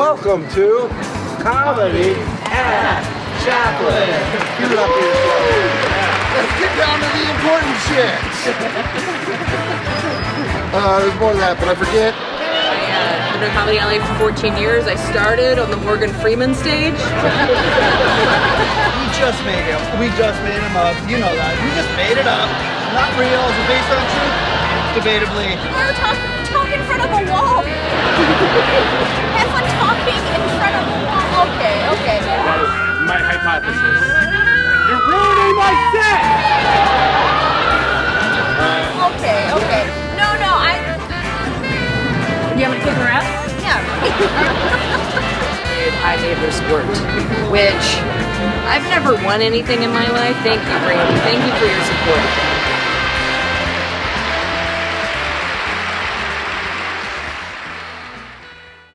Welcome to Comedy at Chaplin. Give it up for yourself. Let's get down to the important shit. There's more to that, but I forget. I've been doing comedy in LA for 14 years. I started on the Morgan Freeman stage. We just made him. We just made him up. You know that. We just made it up. Not real. Is it based on truth? Debatably. We're talking in front of a wall. Have fun talking in front of a wall. Okay, okay. That is my hypothesis. You're ruining my set! Okay, okay. No, you want me to kick her out? Yeah. I made her squirt, which I've never won anything in my life. Thank you, Brandie. Thank you for your support.